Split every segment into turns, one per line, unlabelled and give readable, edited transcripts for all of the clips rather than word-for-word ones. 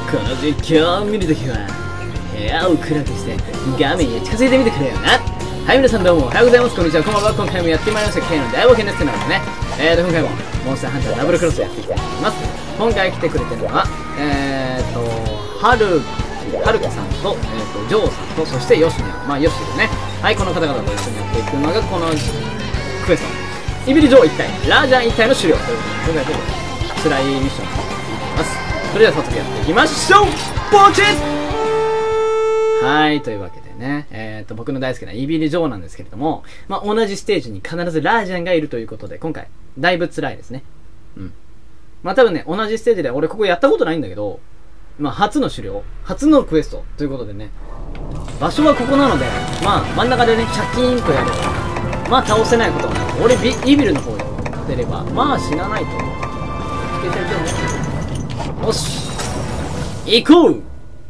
この実況を見るときは部屋を暗くして画面に近づいてみてくれよな。はい、皆さんどうもおはようございます。こんにちは、こんばんは。今回もやってまいりました K の大冒険ですってなのでね。今回もモンスターハンターダブルクロスやっていきたいと思います。今回来てくれてるのははるかさんとジョーさんと、そしてヨシネまあヨシですね。はい、この方々と一緒にやっていくのがこのクエスト、イビル城一体ラージャン一体の狩猟ということで、今回ちょっと辛いミッションをやっていきます。それでは早速やっていきましょう。ポチッ。はい、というわけでね、僕の大好きなイビリ城なんですけれども、まあ、同じステージに必ずラージャンがいるということで、今回だいぶ辛いですね。うん。まあ多分ね、同じステージで俺ここやったことないんだけど、まあ初の狩猟、初のクエストということでね、場所はここなので、まあ真ん中でね、シャキーンとやれば、まあ倒せないことはない。俺イビルの方に出れば、まあ死なないと思う。いけてるね。よし行こう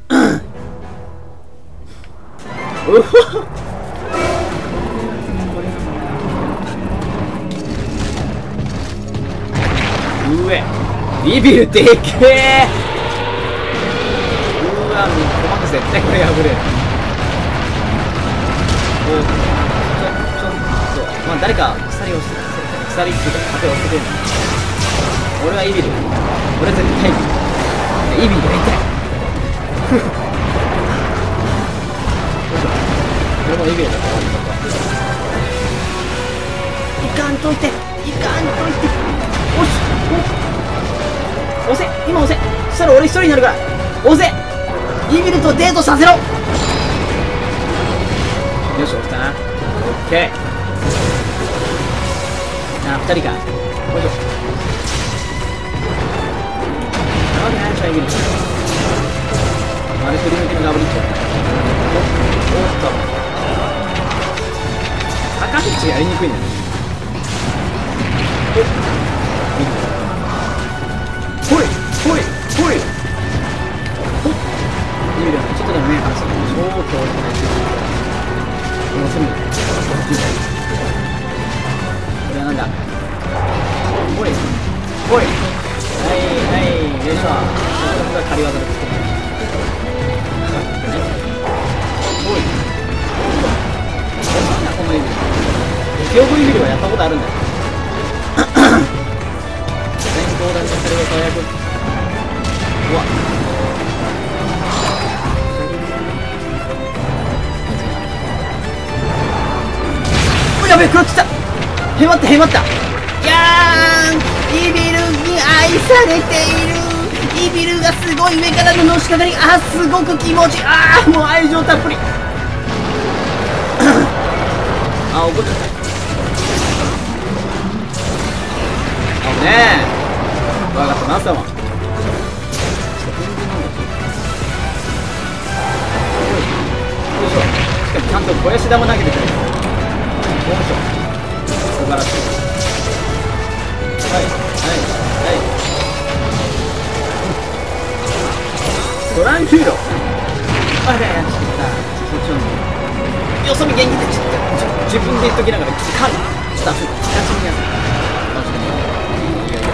うわうえイビルでけえ。うわ、細かく絶対これ破れる。ちょっとまあ誰か鎖をして鎖っていうか壁を押してくれる。俺はイビル、俺は絶対イビルが痛いこれもイビルだからいかんといて、いかんといて。おし押せ、今押せ。そしたら俺一人になるから押せ。イビルとデートさせろ。よし、押したな。オッケー。あ、二人か。よいしょ。なわけないでしょ、イビル。あれ振り向きのガブリッチョ。おっと赤ピッチやりにくいんだね。ほいほいほいほっ。いいよ、ちょっとでも目離すの超強力なもうすぐこれはなんだ。ほいほい、はいはい、よいしょ。これが仮技です。ほいなんだこのイビル。強風イビルはやったことあるんだよ。先行だけそれが最悪。うわっ、やべえ、食らってきた。へまったへまった。やーん、イビルに愛されている。イビルがすごい上からののしかかり、あーすごく気持ちいい。あーもう愛情たっぷりあ、怒っちゃった。危ねえ。分かった、マスターマン。しかもちゃんと肥やし玉投げてくれる。よいしょ、素晴らしい。はいはいはい。トランキューロ。あれやっちゃった。そっちのよそ見元気でちょっと自分で言っときながらカンちょっと足にやる。いいよいいよいいよ。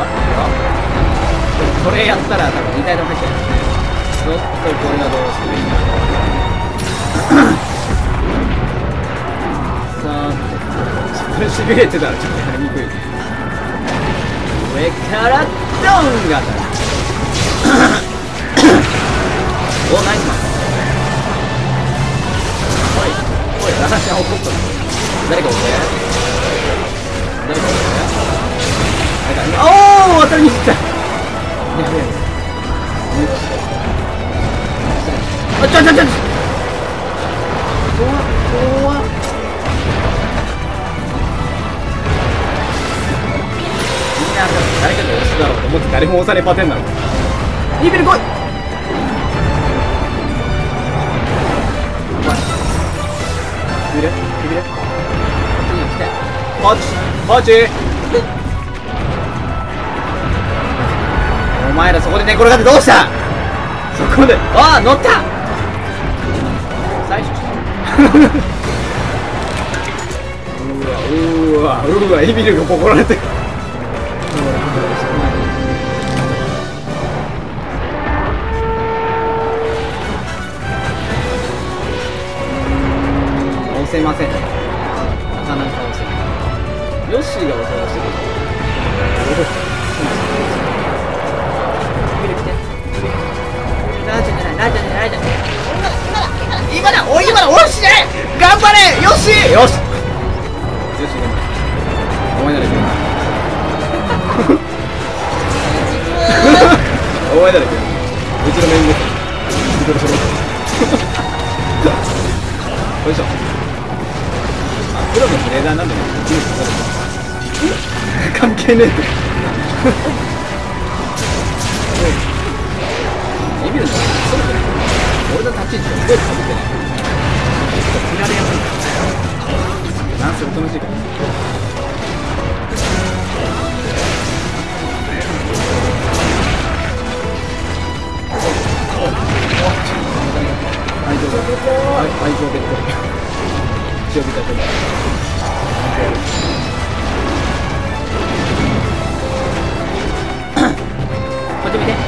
これやったら多分2体とも入っちゃう。ちょっとこれがどうしてもいいんださあこれしびれてたらちょっとやりにくい。上からドンが当たるお、ナイスマン。おい、ララちゃん怒ったの。誰か押せ。誰か押せ。誰か、おー、当たりに行った。やべえ。あ、ちょ。怖っ。みんな誰かが押すだろうと思って誰も押さねえパテーンなの。イビル来い。くびれポチお前らそこで寝転がってどうした。そこでああ乗った最初うわイビルがボコられてる。 ませんね。なかなか遅い。ヨッシーが恐ろしい。ラージャじゃない、ラージャじゃない、ラージャ。今だ、おい、今だ、おっしゃい、頑張れ、ヨッシー。よし。よし、頑張れ。お前ならいける。お前ならいける。うちのメインボス。うちのソロ。よいしょ。あ、プロのトレーダーなんでも関係ねえって。ビビるんだよ。そうだね。俺の立ち位置がすごいかぶってない。振られやすい。なんせおとなしいから。愛情でっこい。強火だと思う。こっち見て。はい。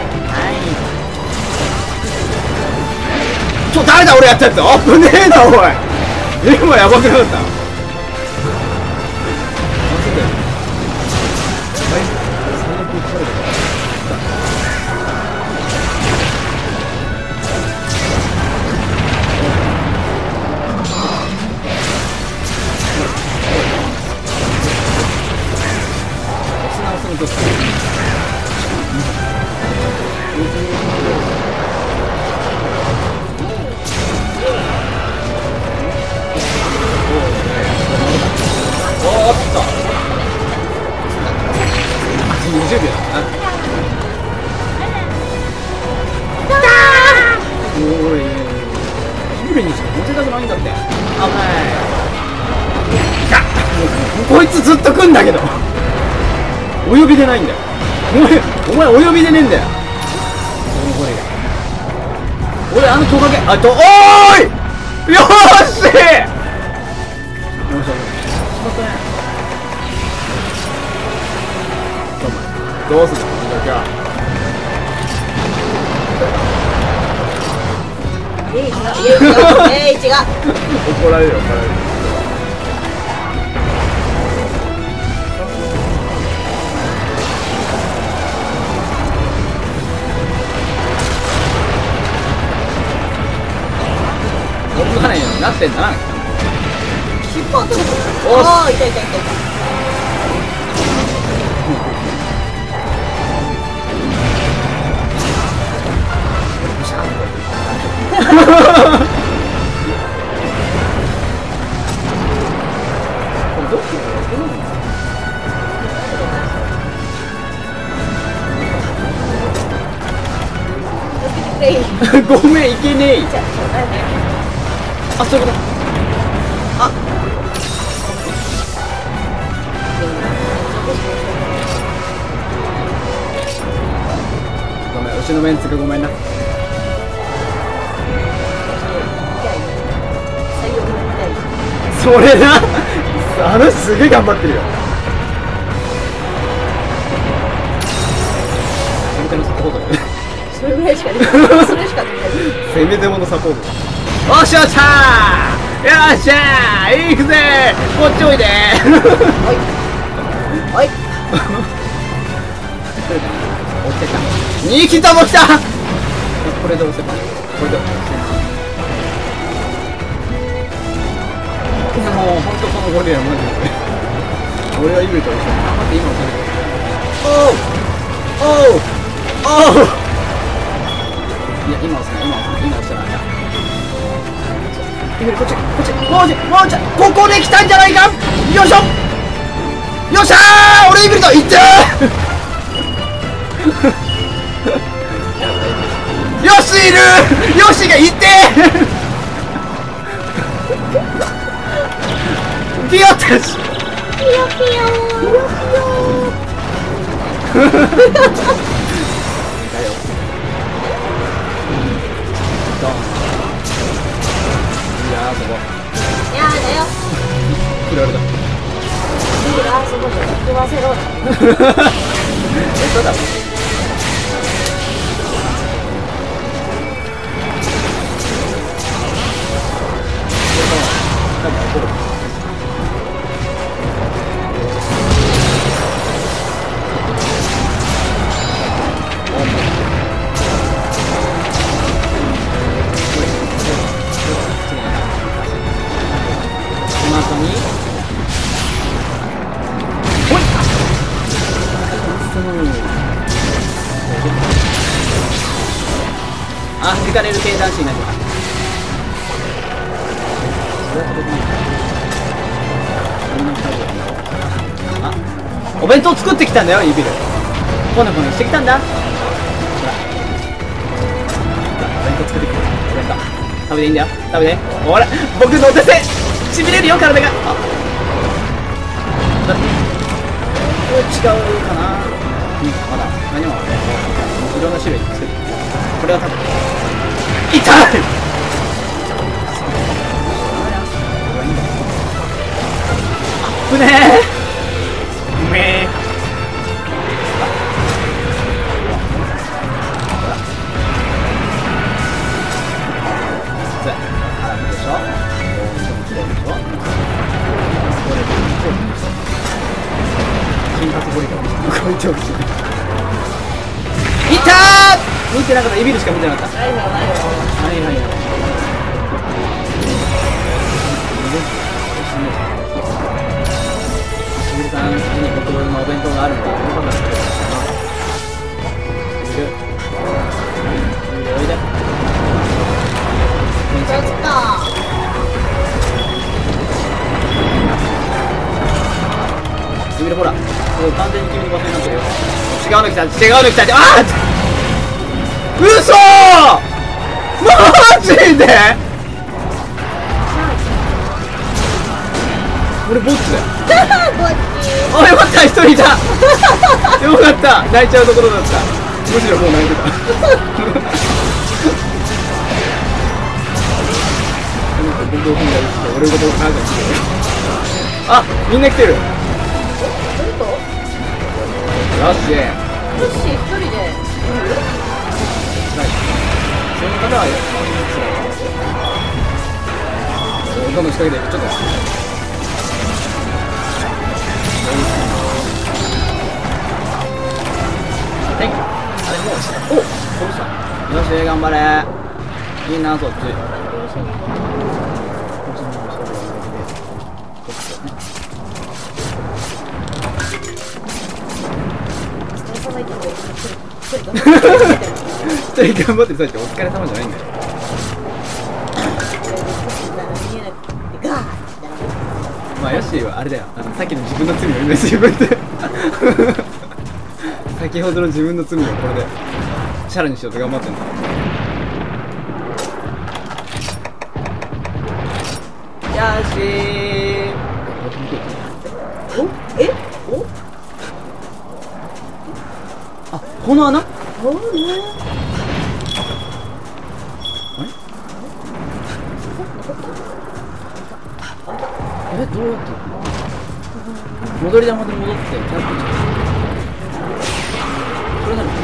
誰だ俺やったやつ。あぶねえなおい。今やばくなかった。20秒だな。おい、ビルにしか持てたくないんだって。危ない。こいつずっと来んだけど。お呼びでないんだよ。お前お呼びでねえんだよ。俺あのトカゲ、あと、おーい、よーし。どうすんのこの時は。
違う。
怒られるよ、怒られる。動かないようになってんだな。
尻尾を取る。おー、痛い。
ごめん、いけねえ。あ、そういうこと。あ、ごめん、牛のメンツがごめんな。それな。あのすげえ頑張ってるよ。
それぐらいしかできない。それしかできない。
せめてものサポート。おっしゃー、よっしゃー、行くぜ。こっちおいで。
おい。
落ちてた。2匹とも来た。これで押せば。これで押せば。もう本当このゴリラマジで。俺はイブリと一緒に。待って今押される。おう。いや今押すな、今押したら。イブリこっち。もうちょここで来たんじゃないか。よいしょ。よっしゃー。俺イブリと行ってよしいる。よしがいてピヨたち。
ピヨピヨ。やだよ。
振られた。
そこで言わせろ。
そうだ。 かれる系男子になります。あ、お弁当作ってきたんだよイビル。こねこねしてきたんだ。ほらお弁当作ってきた。お弁当食べていいんだよ。食べて。ほら僕のお手製しびれるよ体が。あ、違うかな。うん、まだ何もいろんな種類作ってこれは多分痛い。危ねえ。うめえ。辛くでしょ。金髪ゴリラこいつをいたー。見てなかった。エビルしか見てなかった。はいはいはいはい。しみるさんに僕のお弁当があるんだ。よかったですけど。おいで。
ちょっと
エビルほら。もう完全に君の場所になってるよ。違うの来た。違うの来た。ああ。嘘。マジで。俺ボッチだよ。あ、よかった、一人いた。よかった、泣いちゃうところだった。むしろもう泣いてた。僕を踏んだりして俺のことを考えてる。あ、みんな来てる。よし。
よし、一人で
その方はどんどん仕掛けていく。ちょっとはい、あれもうおっ、殺した。よし、頑張れ。いいな、そっち。一人頑張ってそうやってお疲れ様じゃないんだよ。まあヨッシーはあれだよ、さっきの自分の罪を今自分で先ほどの自分の罪をこれでチャラにしようと頑張ってんだ。よしー。
おえお
あ、この穴。
おね
どうやって戻り玉で戻ってキャンプこれなの。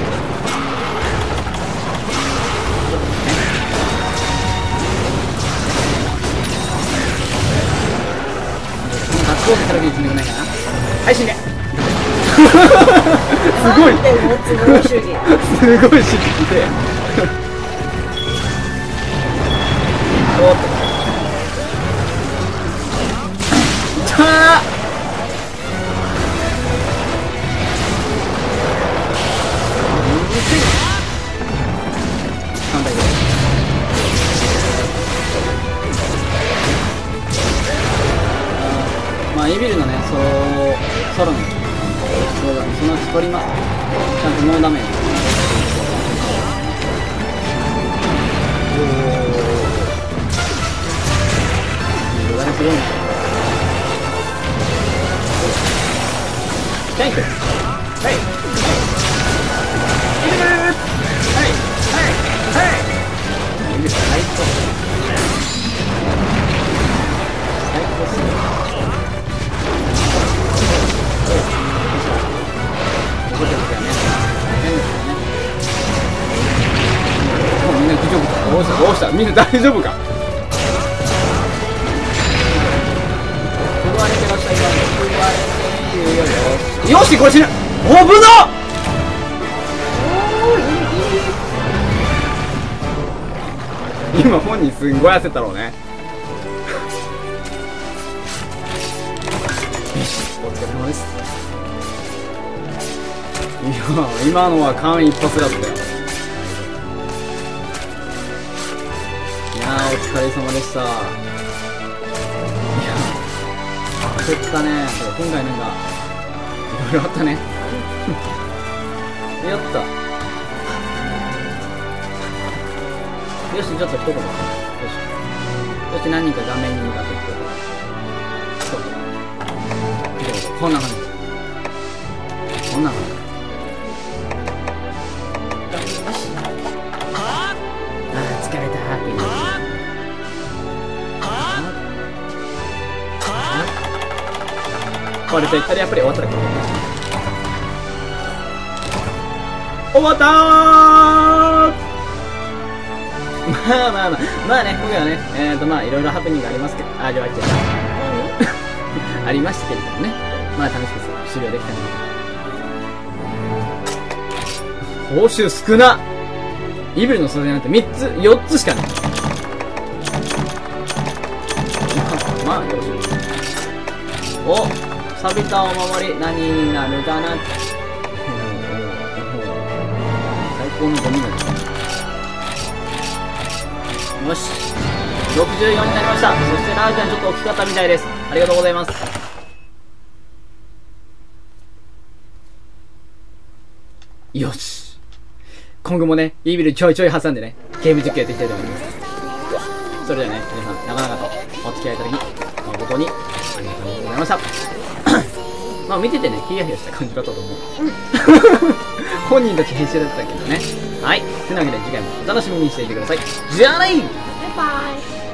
学校でから見るつもりないかな。はい、死んで。すごい。すごい主義で。おっと。たー。3台ぐらい。まあイビルのね、ソロのそうだね、そのうち取ります。ちゃんとノーダメージ。おお。よだれすごいんですよ。タンク。はい。はい。はい。はい。いいですか、最高。最高っすね。怒ってる時はね、変ですよね。もうみんな大丈夫か。どうしたみんな大丈夫か。よし、これ死ぬ。危なっ。今本人すんごい焦ったろうね。お疲れ様です。いや、今のは間一髪だったよ。 お疲れ様でした。いや、焦ったね。今回なんか、いろいろあったね。やった。よし、ちょっと一言。よし。そして何人か画面に向かっていくと。こんな感じ。こんな感じ。疲れたーって言う。これと言ったらやっぱり終わったらこれ。終わったー。まあね、今回はね、まあいろいろハプニングありますけど、ありましたけれどもね、まあ楽しく終了できたので。報酬少な。イビルの素材なんて4つしかない。まあ、よし。お、錆びたお守り、何になるかな。最高のゴミだね。よし。64になりました。そしてラーちゃんちょっと大きかったみたいです。ありがとうございます。よし。今後もね、イービルちょいちょい挟んでね、ゲーム実況やっていきたいと思います。それではね、皆さん、長々とお付き合いいただき、誠にありがとうございました。まあ見ててね、ヒヤヒヤした感じだったと思う。本人たち編集だったけどね。はい。というわけで次回もお楽しみにしていてください。じゃあねー。
バイバイ。